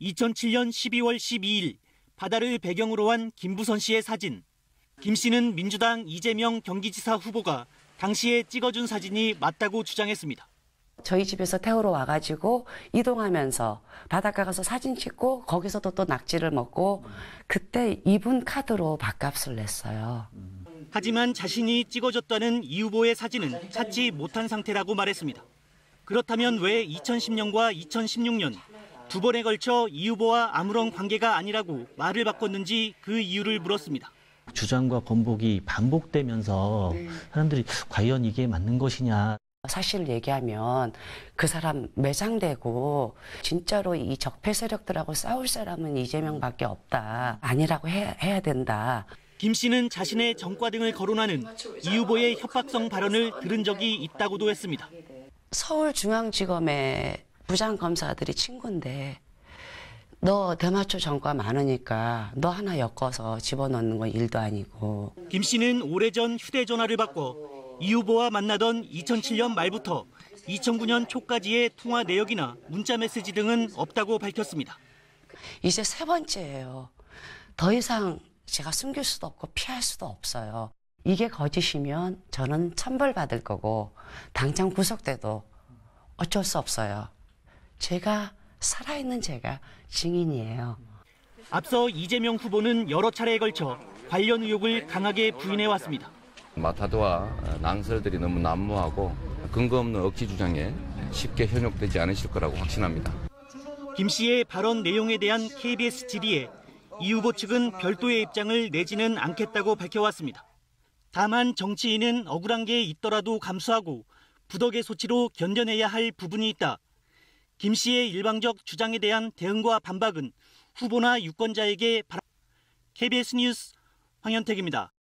2007년 12월 12일 바다를 배경으로 한 김부선 씨의 사진. 김 씨는 민주당 이재명 경기지사 후보가 당시에 찍어준 사진이 맞다고 주장했습니다. 저희 집에서 태우러 와가지고 이동하면서 바닷가 가서 사진 찍고 거기서도 또 낙지를 먹고 그때 이분 카드로 밥값을 냈어요. 하지만 자신이 찍어줬다는 이 후보의 사진은 찾지 못한 상태라고 말했습니다. 그렇다면 왜 2010년과 2016년 두 번에 걸쳐 이 후보와 아무런 관계가 아니라고 말을 바꿨는지 그 이유를 물었습니다. 주장과 번복이 반복되면서 사람들이 과연 이게 맞는 것이냐. 사실 얘기하면 그 사람 매장되고 진짜로 이 적폐 세력들하고 싸울 사람은 이재명밖에 없다. 아니라고 해야 된다. 김 씨는 자신의 전과 등을 거론하는 이 후보의 협박성 발언을 들은 적이 있다고도 했습니다. 서울중앙지검의 부장검사들이 친구인데 너 대마초 전과 많으니까 너 하나 엮어서 집어넣는 건 일도 아니고. 김 씨는 오래전 휴대전화를 바꿔 이 후보와 만나던 2007년 말부터 2009년 초까지의 통화 내역이나 문자 메시지 등은 없다고 밝혔습니다. 이제 세 번째예요. 더 이상 제가 숨길 수도 없고 피할 수도 없어요. 이게 거짓이면 저는 천벌받을 거고 당장 구속돼도 어쩔 수 없어요. 제가 살아있는 제가 증인이에요. 앞서 이재명 후보는 여러 차례에 걸쳐 관련 의혹을 강하게 부인해왔습니다. 마타도와 낭설들이 너무 난무하고 근거 없는 억지 주장에 쉽게 현혹되지 않으실 거라고 확신합니다. 김 씨의 발언 내용에 대한 KBS 질의에 이 후보 측은 별도의 입장을 내지는 않겠다고 밝혀왔습니다. 다만 정치인은 억울한 게 있더라도 감수하고 부덕의 소치로 견뎌내야 할 부분이 있다. 김 씨의 일방적 주장에 대한 대응과 반박은 후보나 유권자에게 KBS 뉴스 황현택입니다.